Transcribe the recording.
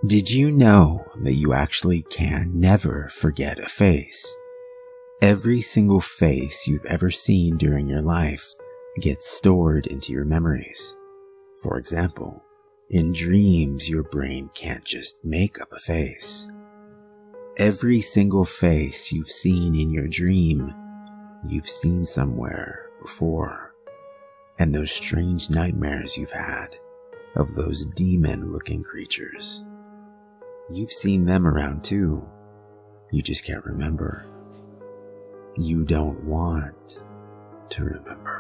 Did you know that you actually can never forget a face? Every single face you've ever seen during your life gets stored into your memories. For example, in dreams, your brain can't just make up a face. Every single face you've seen in your dream, you've seen somewhere before. And those strange nightmares you've had of those demon-looking creatures, you've seen them around too. You just can't remember. You don't want to remember.